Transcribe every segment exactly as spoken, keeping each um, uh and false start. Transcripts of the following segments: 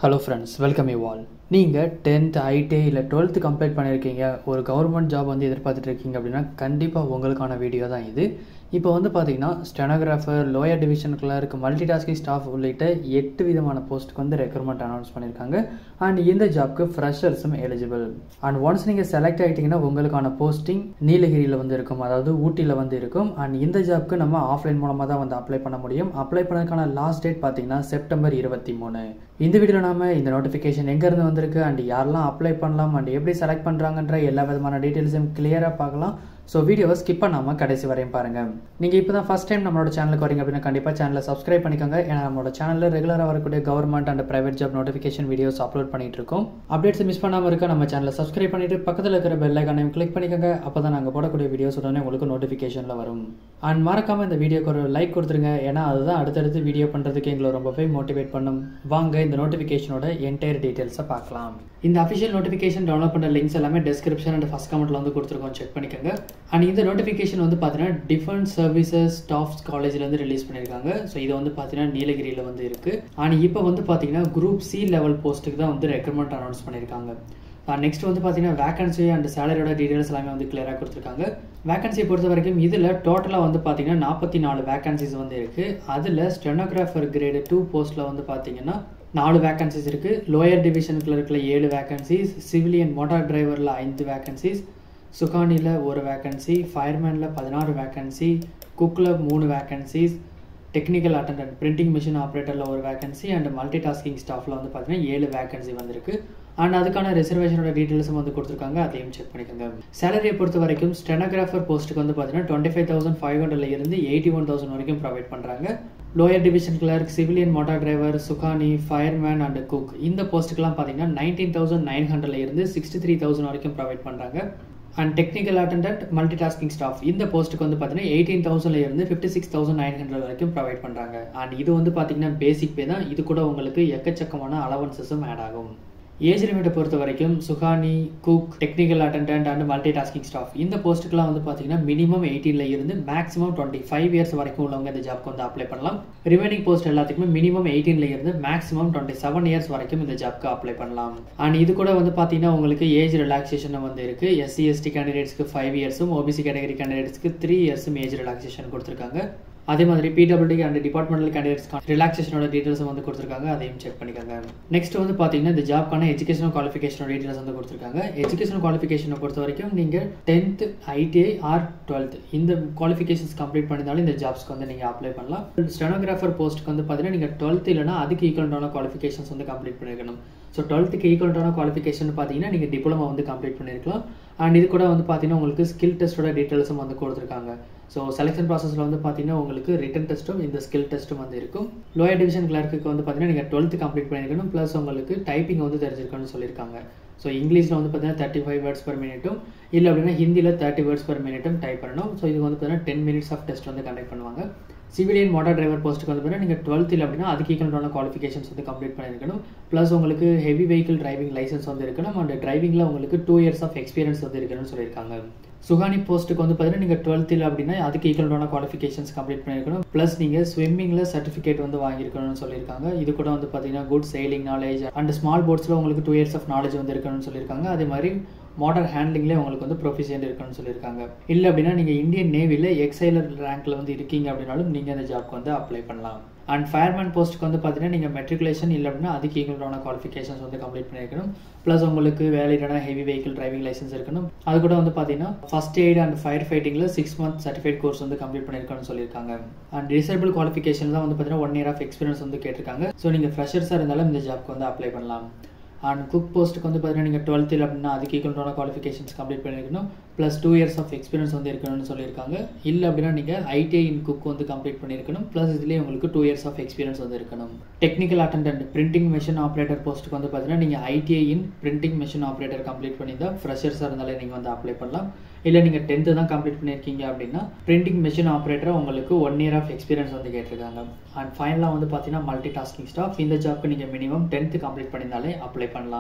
Hello friends, welcome you all. நீங்கள் tenth IT இல்லை twelfth complete பண்ணியிருக்கீங்க, ஒரு கவர்மெண்ட் ஜாப் வந்து எதிர்பார்த்துட்டு இருக்கீங்க அப்படின்னா கண்டிப்பாக உங்களுக்கான வீடியோ தான் இது. இப்போ வந்து பார்த்தீங்கன்னா stenographer, lower division clerk, multi tasking staff உள்ளிட்ட எட்டு விதமான போஸ்ட்டுக்கு வந்து ரெக்ரூட்மெண்ட் அனௌன்ஸ் பண்ணியிருக்காங்க. அண்ட் இந்த ஜாப்க்கு ஃப்ரெஷர்ஸும் எலிஜிபிள். அண்ட் ஒன்ஸ் நீங்கள் செலக்ட் ஆகிட்டீங்கன்னா உங்களுக்கான போஸ்டிங் நீலகிரியில் வந்து இருக்கும், அதாவது ஊட்டியில் வந்து இருக்கும். அண்ட் இந்த ஜாப்க்கு நம்ம ஆஃப்லைன் மூலமாக தான் வந்து அப்ளை பண்ண முடியும். அப்ளை பண்ணதுக்கான லாஸ்ட் டேட் பார்த்தீங்கன்னா செப்டம்பர் இருபத்தி மூணு. இந்த வீடியோவில் நாம இந்த நோட்டிஃபிகேஷன் எங்கேருந்து வந்திருக்கு அண்ட் யாரெல்லாம் அப்ளை பண்ணலாம் அண்ட் எப்படி செலக்ட் பண்ணுறாங்கன்ற எல்லா விதமான டீட்டெயில்ஸையும் கிளியராக பார்க்கலாம். ஸோ வீடியோவை ஸ்கிப் பண்ணாமல் கடைசி வரையும் பாருங்கள். நீங்கள் இப்போ தான் ஃபஸ்ட் டைம் நம்மளோட சேனலுக்கு வரீங்க அப்படின்னா கண்டிப்பாக சேனலை சப்ஸ்கிரைப் பண்ணிக்கோங்க. ஏன்னா நம்மளோட சேனலில் ரெகுலராக வரக்கூடிய government and private job notification videos upload பண்ணிட்டு இருக்கோம். அப்டேட்ஸ் மிஸ் பண்ணாமல் இருக்க நம்ம சேனலை சப்ஸ்கிரைப் பண்ணிட்டு பக்கத்தில் இருக்கிற பெல் ஐகானையும் கிளிக் பண்ணிக்கோங்க. அப்போ தான் நாங்கள் போடக்கூடிய வீடியோஸ் உடனே உங்களுக்கு நோட்டிஃபிகேஷனில் வரும். அண்ட் மறக்காமல் இந்த வீடியோக்கு ஒரு லைக் கொடுத்துருங்க, ஏன்னா அதுதான் அடுத்தடுத்து வீடியோ பண்ணுறதுக்கு எங்களை ரொம்பவே மோட்டிவேட் பண்ணும். வாங்க இந்த நோட்டிஃபிகேஷனோட என்டையர் டீட்டெயில்ஸை பார்க்கலாம். இந்த அஃபிஷியல் நோட்டிஃபிகேஷன் டவுன்லோட் பண்ணுற லிங்க்ஸ் எல்லாமே டிஸ்கிரிப்ஷன் அண்ட் ஃபர்ஸ்ட் கமெண்ட்ல வந்து கொடுத்துருக்கோம், செக் பண்ணிக்கோங்க. அண்ட் இந்த நோட்டிஃபிகேஷன் வந்து பார்த்தீங்கன்னா டிஃபென்ஸ் சர்வீசஸ் ஸ்டாஃப்ஸ் காலேஜ்லேருந்து ரிலீஸ் பண்ணியிருக்காங்க. ஸோ இது வந்து பார்த்தீங்கன்னா நீலகிரியில் வந்து இருக்குது. அண்ட் இப்போ வந்து பார்த்தீங்கன்னா குரூப் சி லெவல் போஸ்ட்டுக்கு தான் வந்து ரெக்ரூட்மெண்ட் அனௌன்ஸ் பண்ணியிருக்காங்க. நெக்ஸ்ட் வந்து பார்த்தீங்கன்னா வேகன்சி அண்ட் சேலரியோட டீடைல்ஸ் எல்லாமே வந்து கிளியராக கொடுத்துருக்காங்க. வேகன்சி பொறுத்த வரைக்கும் இதில் டோட்டலாக வந்து பார்த்தீங்கன்னா நாற்பத்தி நாலு வேகன்சிஸ் வந்து இருக்குது. அதில் ஸ்டெனோகிராஃபர் கிரேடு டூ போஸ்ட்டில் வந்து பார்த்தீங்கன்னா நாலு வேகன்சிஸ் இருக்குது. லோயர் டிவிஷன் கிளர்க்கில் ஏழு வேகன்சிஸ், சிவிலியன் மோட்டார் டிரைவரில் ஐந்து வேகன்சிஸ், சுகானியில் ஒரு வேகன்சி, ஃபயர்மேனில் பதினாறு வேகன்சி, குக்கில் மூணு vacancies, technical attendant printing machine ஆப்ரேட்டரில் ஒரு வேகன்சி அண்ட் மல்டி டாஸ்கிங் ஸ்டாஃபில் வந்து பார்த்தீங்கன்னா ஏழு வேகன்சி வந்திருக்கு. அண்ட் அதுக்கான ரிசர்வேஷனோட டீட்டெயில்ஸும் வந்து கொடுத்துருக்காங்க, அதையும் செக் பண்ணிக்கோங்க. சேலரியை பொறுத்த வரைக்கும் ஸ்டெனோகிராஃபர் போஸ்ட்டுக்கு வந்து பார்த்தீங்கன்னா டுவெண்ட்டி ஃபைவ் தௌசண்ட் ஃபைவ் ஹண்ட்ரட்ல இருந்து எயிட்டி ஒன் தௌசண்ட் வரைக்கும் ப்ரொவைட் பண்ணுறாங்க. Lower division clerk, civilian motor driver, சுகானி, ஃபயர்மேன் அண்ட் குக் இந்த போஸ்ட்டுக்கெல்லாம் பார்த்தீங்கன்னா நைன்டீன் தௌசண்ட் நைன் ஹண்ட்ரட்ல இருந்து சிக்ஸ்டி த்ரீ தௌசண்ட் வரைக்கும் ப்ரொவைட் பண்ணுறாங்க. And technical attendant multi tasking staff இந்த போஸ்ட்டுக்கு வந்து பார்த்தீங்கன்னா எயிட்டீன் தௌசண்ட்ல இருந்து fifty six thousand nine hundred வரைக்கும் ப்ரொவைட் பண்ணுறாங்க. அண்ட் இது வந்து பார்த்தீங்கன்னா பேசிக் பே தான். இது கூட உங்களுக்கு எக்கச்சக்கமான அலவன்சஸும் ஆட் ஆகும். ஏஜ் லிமிட்டை பொறுத்த வரைக்கும் சுகானி, cook, technical attendant and multi tasking staff இந்த போஸ்ட்டுக்குலாம் வந்து பார்த்தீங்கன்னா மினிமம் எயிட்டீன்ல இருந்து மேக்ஸிமம் டுவெண்ட்டி ஃபைவ் இயர்ஸ் வரைக்கும் உள்ளவங்க இந்த ஜாப்க்கு வந்து அப்ளை பண்ணலாம். ரிமைனிங் போஸ்ட் எல்லாத்துக்குமே மினிமம் எயிட்டீன்ல இருந்து மேக்ஸிமம் டுவெண்ட்டி செவன் இயர்ஸ் வரைக்கும் இந்த ஜாப்க்கு அப்ளை பண்ணலாம். அண்ட் இது கூட வந்து பார்த்தீங்கன்னா உங்களுக்கு ஏஜ் ரிலாக்ஸேஷன் வந்து இருக்கு. எஸ்சி எஸ்டி கேண்டிடேட்ஸ்க்கு ஃபைவ் இயர்ஸும் ஓபிசி கேட்டகரி கேண்டிடேட்ஸ்க்கு த்ரீ இயர்ஸும் ஏஜ் ரிலாக்ஸேஷன் கொடுத்துருக்காங்க. அதே மாதிரி பிடபிள்யூடி அண்ட் டிபார்ட்மெண்டல் கேண்டிடேட்ஸ்க்கு ரிலாக்ஸேஷனோட டீடைல்ஸும் வந்து கொடுத்துருக்காங்க, அதையும் செக் பண்ணிக்கோங்க. நெக்ஸ்ட் வந்து பார்த்தீங்கன்னா இந்த ஜாப்க்கான எஜுகேஷனல் குவாலிஃபிகேஷனோட டீடைல்ஸ் வந்து கொடுத்துருக்காங்க. எஜுகேஷனல் குவாலிஃபிகேஷனை பொறுத்த வரைக்கும் நீங்கள் டென்த், ஐடிஐ ஆர் டுவெல்த் இந்த குவாலிஃபிகேஷன்ஸ் கம்ப்ளீட் பண்ணியிருந்தாலும் இந்த ஜாப்ஸ்க்கு வந்து நீங்கள் அப்ளை பண்ணலாம். ஸ்டெனோகிராஃபர் போஸ்ட்டுக்கு வந்து பார்த்தீங்கன்னா நீங்கள் டுவெல்த் இல்லைனா அதுக்கு ஈக்குவலான குவாலிஃபிகேஷன்ஸ் வந்து கம்ப்ளீட் பண்ணியிருக்கணும். ஸோ டுவெல்த்துக்கு ஈக்குவலான குவாலிஃபிகேஷன் பார்த்தீங்கன்னா நீங்கள் டிப்ளமோ வந்து கம்ப்ளீட் பண்ணியிருக்கலாம். அண்ட் இது கூட வந்து பார்த்தீங்கன்னா உங்களுக்கு ஸ்கில் டெஸ்ட்டோட டீட்டெயில்ஸும் வந்து கொடுத்துருக்காங்க. ஸோ செலெக்ஷன் ப்ராசஸில் வந்து பார்த்தீங்கன்னா உங்களுக்கு ரிட்டன் டெஸ்ட்டும் இந்த ஸ்கில் டெஸ்ட்டும் வந்து இருக்கும். லோயர் டிவிஷன் கிளர்க்கு வந்து பார்த்தீங்கன்னா நீங்கள் டுவெல்த்து கம்ப்ளீட் பண்ணியிருக்கணும், ப்ளஸ் உங்களுக்கு டைப்பிங் வந்து தெரிஞ்சிருக்கணும்னு சொல்லியிருக்காங்க. ஸோ இங்கிலீஷில் வந்து பார்த்தீங்கன்னா தேர்ட்டி ஃபைவ் வேர்ட்ஸ் பர் மினிட்டும், இல்லை அப்படின்னா ஹிந்தியில் தேர்ட்டி வேர்ட்ஸ் பர் மினிட்டும் டைப் பண்ணணும். ஸோ இது வந்து பார்த்தீங்கன்னா டென் மினிட்ஸ் ஆஃப் டெஸ்ட் வந்து கண்டக்ட் பண்ணுவாங்க. சிவிலியன் மோட்டார் டிரைவர் போஸ்ட்டுக்கு வந்து பார்த்தீங்கன்னா நீங்கள் டுவெல்த் இல்லை அப்படின்னா அதுக்கு ஈக்குவலான குவாலிஃபிகேஷன்ஸ் வந்து கம்ப்ளீட் பண்ணியிருக்கணும். ப்ளஸ் உங்களுக்கு ஹெவி வெஹிக்கிள் டிரைவிங் லைசன்ஸ் வந்து இருக்கணும். அண்ட் டிரைவிங்கில் உங்களுக்கு டூ இயர்ஸ் ஆஃப் எக்ஸ்பீரியன்ஸ் வந்து இருக்கணும்னு சொல்லியிருக்காங்க. சுகானி போஸ்ட்டுக்கு வந்து பார்த்தீங்கன்னா நீங்கள் டுவெல்த் இல்லை அப்படின்னா அதுக்கு ஈக்குவலான குவாலிஃபிகேஷன்ஸ் கம்ப்ளீட் பண்ணியிருக்கணும். ப்ளஸ் நீங்கள் ஸ்விம்மிங்கில் சர்டிஃபிகேட் வந்து வாங்கியிருக்கணும்னு சொல்லியிருக்காங்க. இது கூட வந்து பார்த்தீங்கன்னா good sailing knowledge and small போட்ஸில் உங்களுக்கு டூ இயர்ஸ் ஆஃப் நாலேஜ் வந்து இருக்கணும்னு சொல்லியிருக்காங்க. அதே மாதிரி மோட்டார் ஹேண்ட்லிங்லேயே உங்களுக்கு வந்து ப்ரொஃபிஷியன்ட் இருக்கணும்னு சொல்லியிருக்காங்க. இல்லை அப்படின்னா நீங்கள் இந்தியன் நேவியில் எக்ஸைலர் ரேங்க்ல வந்து இருக்கீங்க அப்படின்னாலும் நீங்கள் அந்த ஜாப்க்கு வந்து அப்ளை பண்ணலாம். அண்ட் ஃபயர்மேன் போஸ்ட்டுக்கு வந்து பார்த்தீங்கன்னா நீங்கள் மெட்ரிகுலேஷன் இல்லை அப்படின்னா அதுக்கு ஈக்குவலான குவாலிஃபிகேஷன்ஸ் வந்து கம்ப்ளீட் பண்ணியிருக்கணும். ப்ளஸ் உங்களுக்கு வேலிடான ஹெவி வெஹிக்கிள் டிரைவிங் லைசன்ஸ் இருக்கணும். அது கூட வந்து பார்த்தீங்கன்னா ஃபர்ஸ்ட் எய்ட் அண்ட் ஃபயர் ஃபைட்டிங்கில் சிக்ஸ் மந்த் சர்டிஃபைட் கோர்ஸ் வந்து கம்ப்ளீட் பண்ணியிருக்கணும்னு சொல்லியிருக்காங்க. அண்ட் டிசேபிள் குவாலிஃபிகேஷன் தான் வந்து பார்த்தீங்கன்னா ஒன் இயர் ஆஃப் எக்ஸ்பீரியன்ஸ் வந்து கேட்டிருக்காங்க. ஸோ நீங்கள் ஃப்ரெஷர்ஸாக இருந்தாலும் இந்த ஜாப்க்கு வந்து அப்ளை பண்ணலாம். அண்ட் குக் போஸ்ட்டுக்கு வந்து பார்த்தீங்கன்னா நீங்கள் டுவெல்த் இல்லை அப்படின்னா அதுக்கு ஈக்குவலான குவாலிஃபிகேஷன்ஸ் கம்ப்ளீட் பண்ணியிருக்கணும். Plus two years of experience வந்து இருக்கணும்னு சொல்லியிருக்காங்க. இல்லை அப்படின்னா நீங்கள் ஐடிஐ இன் குக் வந்து கம்ப்ளீட் பண்ணியிருக்கணும். ப்ளஸ் இதுலேயே உங்களுக்கு டூ இயர்ஸ் ஆஃப் எக்ஸ்பீரியன்ஸ் வந்து இருக்கணும். Technical attendant printing machine operator போஸ்ட்டுக்கு வந்து பார்த்தீங்கன்னா நீங்கள் ITI in printing machine operator complete பண்ணியிருந்தால் ஃப்ரெஷர்ஸாக இருந்தாலே நீங்கள் வந்து அப்ளை பண்ணலாம். இல்லை நீங்கள் டென்த்து தான் கம்ப்ளீட் பண்ணியிருக்கீங்க அப்படின்னா பிரிண்டிங் மிஷின் ஆப்ரேட்டராக உங்களுக்கு ஒன் இயர் ஆஃப் எக்ஸ்பீரியன்ஸ் வந்து கேட்டிருக்காங்க. அண்ட் ஃபைனலாக வந்து பார்த்தீங்கன்னா மல்டி டாஸ்கிங் ஸ்டாஃப் இந்த ஜாப்க்கு நீங்கள் மினிமம் டென்த்து கம்ப்ளீட் பண்ணியிருந்தாலே அப்ளை பண்ணலாம்.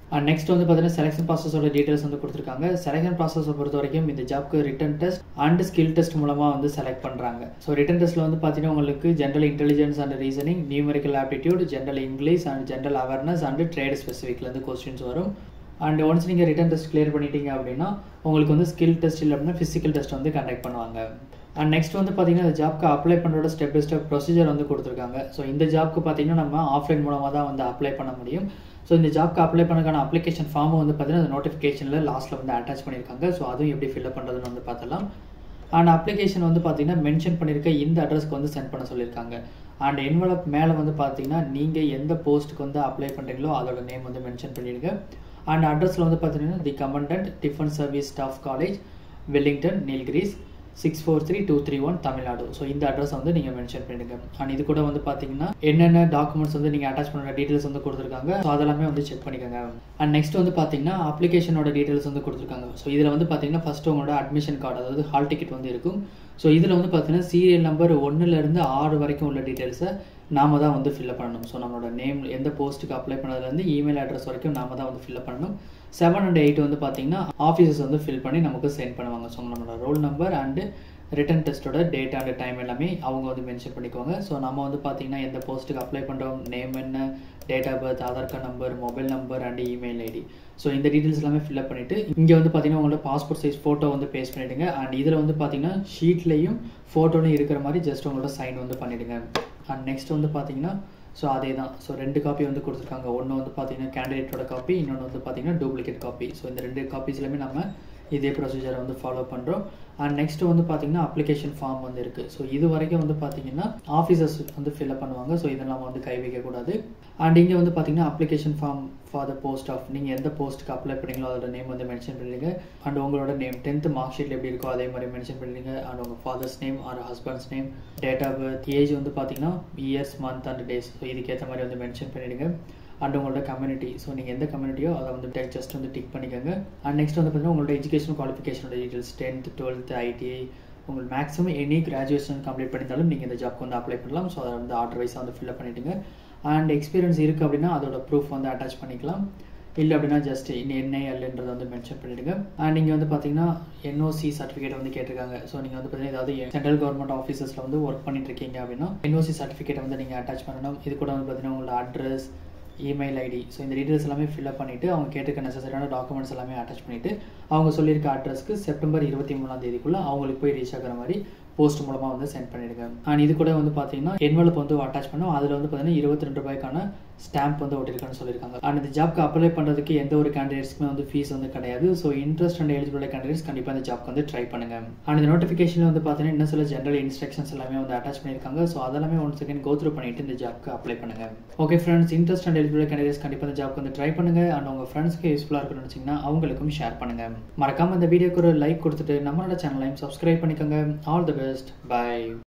அண்ட் நெக்ஸ்ட் வந்து பார்த்தீங்கன்னா செலெக்ஷன் ப்ராசஸோட டீடைல்ஸ் வந்து கொடுத்துருக்காங்க. செலெக்ஷன் ப்ராசஸை பொறுத்த வரைக்கும் இந்த ஜாப்க்கு written test and skill test மூலமாக வந்து செலக்ட் பண்ணுறாங்க. ஸோ ரிட்டன் டெஸ்ட்டில் வந்து பார்த்தீங்கன்னா உங்களுக்கு general intelligence and reasoning, numerical aptitude, general English and general awareness and trade ஸ்பெசிஃபிக்லேருந்து கொஸ்டின்ஸ் வரும். அண்ட் ஒன்ஸ் நீங்கள் ரிட்டன் டெஸ்ட் கிளியர் பண்ணிட்டீங்க அப்படின்னா உங்களுக்கு வந்து ஸ்கில் டெஸ்ட் இல்லை அப்படின்னா ஃபிசிக்கல் டெஸ்ட் வந்து கண்டக்ட் பண்ணுவாங்க. அண்ட் நெக்ஸ்ட் வந்து பார்த்தீங்கன்னா இந்த ஜாப்க்கு அப்ளை பண்ணுறோட ஸ்டெப் பை ஸ்டெப் ப்ரொசீஜர் வந்து கொடுத்துருக்காங்க. ஸோ இந்த ஜாப்க்கு பார்த்தீங்கன்னா நம்ம ஆஃப்லைன் மூலமாக தான் வந்து அப்ளை பண்ண முடியும். ஸோ இந்த ஜாப்க்கு அப்ளை பண்ணக்கான அப்ளிகேஷன் ஃபார்மை வந்து பார்த்தீங்கன்னா அந்த நோட்டிஃபிகேஷனில் லாஸ்ட்டில் வந்து அட்டாச் பண்ணியிருக்காங்க. ஸோ அதுவும் எப்படி ஃபில்அப் பண்ணுறதுன்னு வந்து பார்த்தலாம். அண்ட் அப்ளிகேஷன் வந்து பார்த்தீங்கன்னா மென்ஷன் பண்ணியிருக்க இந்த அட்ரஸ்க்கு வந்து சென்ட் பண்ண சொல்லியிருக்காங்க. அண்ட் என்வலப் மேலே வந்து பார்த்தீங்கன்னா நீங்கள் எந்த போஸ்ட்டுக்கு வந்து அப்ளை பண்ணுறீங்களோ அதோட நேம் வந்து மென்ஷன் பண்ணிடுங்க. அண்ட் அட்ரஸில் வந்து பார்த்தீங்கன்னா the commandant defence service staff college, Wellington, Nilgiris, six four three two three one Tamil Nadu. So இந்த அட்ரஸ் வந்து நீங்கள் மென்ஷன் பண்ணிடுங்க. அண்ட் இது கூட வந்து பார்த்தீங்கன்னா என்னென்ன டாக்குமெண்ட்ஸ் வந்து நீங்கள் அட்டாச் பண்ணுற டீட்டெயில்ஸ் வந்து கொடுத்துருக்காங்க. ஸோ அதெல்லாமே வந்து செக் பண்ணிக்கோங்க. அண்ட் நெக்ஸ்ட் வந்து பார்த்தீங்கன்னா அப்ளிகேஷனோட டீட்டெயில்ஸ் வந்து கொடுத்துருக்காங்க. ஸோ இதில் வந்து பார்த்தீங்கன்னா ஃபஸ்ட்டு உங்களோட அட்மிஷன் கார்டு, அதாவது ஹால் டிக்கெட் வந்து இருக்கும். ஸோ இதில் வந்து பார்த்தீங்கன்னா சீரியல் நம்பர் ஒன்றுலேருந்து ஆறு வரைக்கும் உள்ள டீட்டெயில்ஸை நாம தான் வந்து ஃபில்அப் பண்ணணும். ஸோ நம்மளோட நேம், எந்த போஸ்ட்டுக்கு அப்ளை பண்ணதுலேருந்து இமெயில் அட்ரஸ் வரைக்கும் நாம தான் வந்து ஃபில்அப் பண்ணணும். செவன் அண்ட் எயிட் வந்து பார்த்தீங்கன்னா ஆஃபீஸர்ஸ் வந்து ஃபில் பண்ணி நமக்கு சென்ட் பண்ணுவாங்க. ஸோ நம்மளோட ரோல் நம்பர் அண்டு ரிட்டன் டெஸ்ட்டோட டேட் அண்ட் டைம் எல்லாமே அவங்க வந்து மென்ஷன் பண்ணிக்குவாங்க. ஸோ நம்ம வந்து பார்த்தீங்கன்னா எந்த போஸ்ட்டுக்கு அப்ளை பண்ணுறோம், நேம் என்ன, date of birth, Aadhaar card number, mobile number and email ID. So இந்த டீட்டெயில்ஸ் எல்லாமே ஃபில்அப் பண்ணிவிட்டு இங்கே வந்து பார்த்தீங்கன்னா உங்களோட பாஸ்போர்ட் சைஸ் ஃபோட்டோ வந்து பேஸ்ட் பண்ணிவிடுங்க. அண்ட் இதில் வந்து பார்த்தீங்கன்னா ஷீட்லேயும் ஃபோட்டோலையும் இருக்கிற மாதிரி ஜஸ்ட் உங்களோட சைன் வந்து பண்ணிவிடுங்க. அண்ட் நெக்ஸ்ட் வந்து பார்த்தீங்கன்னா ஸோ அதே தான். ஸோ ரெண்டு காப்பி வந்து கொடுத்துருக்காங்க. ஒன்று வந்து பார்த்தீங்கன்னா கேண்டிடேட்டோட காப்பி, இன்னொன்று வந்து பார்த்தீங்கன்னா டூப்ளிகேட் காப்பி. ஸோ இந்த ரெண்டு காப்பீஸ்லையுமே நம்ம இதே ப்ரொசீஜரை வந்து ஃபாலோ பண்ணுறோம். அண்ட் நெக்ஸ்ட் வந்து பார்த்தீங்கன்னா அப்ளிகேஷன் ஃபார்ம் வந்து இருக்குது. ஸோ இது வரைக்கும் வந்து பார்த்தீங்கன்னா ஆஃபீஸர்ஸ் வந்து ஃபில்அப் பண்ணுவாங்க. ஸோ இதெல்லாம் வந்து கை வைக்கக்கூடாது. அண்ட் இங்கே வந்து பார்த்தீங்கன்னா application form for the post of, நீங்கள் எந்த போஸ்ட்டுக்கு அப்ளை பண்ணீங்களோ அதோட நேம் வந்து மென்ஷன் பண்ணிடுங்க. அண்ட் உங்களோட நேம் டென்த்து மார்க் ஷீட்டில் எப்படி இருக்கோ அதே மாதிரி மென்ஷன் பண்ணிடுங்க. அண்ட் உங்கள் father's name or husband's name, date of birth, age வந்து பார்த்தீங்கன்னா years, month and days. So இதுக்கேற்ற மாதிரி வந்து மென்ஷன் பண்ணிடுங்க. அண்ட் உங்களோட கம்யூனிட்டி, ஸோ நீங்கள் எந்த கம்யூனிட்டியோ அதை வந்து ஜஸ்ட் வந்து டிக் பண்ணிக்கோங்க. அண்ட் நெக்ஸ்ட் வந்து பார்த்தீங்கன்னா உங்களோட எஜுகேஷன் குவாலிஃபிகேஷனோட டீட்டெயில்ஸ், டென்த், டுவெல்த், ஐடிஐ, உங்களுக்கு மேக்ஸிமம் எனி கிராஜுவேஷன் கம்ப்ளீட் பண்ணியிருந்தாலும் நீங்கள் இந்த ஜாப்க்கு வந்து அப்ளை பண்ணலாம். ஸோ அதை வந்து ஆர்டர் வைஸாக வந்து ஃபில்அப் பண்ணிவிடுங்க. அண்ட் எக்ஸ்பீரியன்ஸ் இருக்குது அப்படின்னா அதோட ப்ரூஃப் வந்து அட்டாச் பண்ணிக்கலாம். இல்லை அப்படின்னா ஜஸ்ட் என்ஐஎல்ன்றதை வந்து மென்ஷன் பண்ணிவிடுங்க. அண்ட் நீங்கள் வந்து பார்த்தீங்கன்னா என்ஓசி சர்டிஃபிகேட் வந்து கேட்டிருக்காங்க. ஸோ நீங்கள் வந்து பார்த்தீங்கன்னா ஏதாவது சென்ட்ரல் கவர்மெண்ட் ஆஃபீஸஸில் வந்து ஒர்க் பண்ணிட்டு இருக்கீங்க அப்படின்னா என்ஓசி சர்டிஃபிகேட் வந்து நீங்கள் அட்டாச் பண்ணணும். இது கூட வந்து பார்த்தீங்கன்னா உங்களோட அட்ரஸ், இமெயில் ஐடி, ஸோ இந்த டீட்டெயில்ஸ் எல்லாமே ஃபில்அப் பண்ணிவிட்டு அவங்க கேட்டிருக்க நெசசரியான டாக்குமெண்ட்ஸ் எல்லாமே அட்டாச் பண்ணிவிட்டு அவங்க சொல்லியிருக்க அட்ரஸ்க்கு செப்டம்பர் இருபத்தி மூணாம் தேதிக்குள்ளே அவங்களுக்கு போய் ரீச் ஆகிற மாதிரி போஸ்ட் மூலமாக வந்து சென்ட் பண்ணிடுங்க. அண்ட் இது கூட வந்து பார்த்தீங்கன்னா என்வலப் வந்து அட்டாச் பண்ணோம். அதில் வந்து பார்த்தீங்கன்னா இருபத்தி ரெண்டு ரூபாய்க்கான ஸ்டாம்ப் வந்து ஒட்டிருக்கான்னு சொல்லியிருக்காங்க. அண்ட் இந்த ஜாப்க்கு அப்ளை பண்ணுறதுக்கு எந்த ஒரு கேண்டிடேட்ஸ்க்குமே வந்து ஃபீஸ் வந்து கிடையாது. So interest and eligible candidates கண்டிப்பாக இந்த ஜாப்க்கு வந்து ட்ரை பண்ணுங்க. அண்ட் இந்த நோட்டிஃபிகேஷனில் வந்து பார்த்தீங்கன்னா இன்னும் சில ஜென்ரல் இன்ஸ்ட்ரக்ஷன்ஸ் எல்லாமே வந்து அட்டாச் பண்ணியிருக்காங்க. ஸோ அதெல்லாமே ஒன் செகண்ட் கோ த்ரூ பண்ணிட்டு இந்த ஜாப்க்கு அப்ளை பண்ணுங்க. Okay friends, interest and eligible candidates கண்டிப்பாக இந்த ஜாப்க்கு வந்து ட்ரை பண்ணுங்க. அண்ட் உங்கள் ஃப்ரெண்ட்ஸ்க்கு யூஸ்ஃபுல்லாக இருக்குன்னு நினச்சிங்கன்னா அவங்களுக்கும் ஷேர் பண்ணுங்க. மறக்காம இந்த வீடியோக்கு ஒரு லைக் கொடுத்துட்டு நம்மளோட சேனலையும் சப்ஸ்கிரைப் பண்ணிக்கோங்க. All the best, by.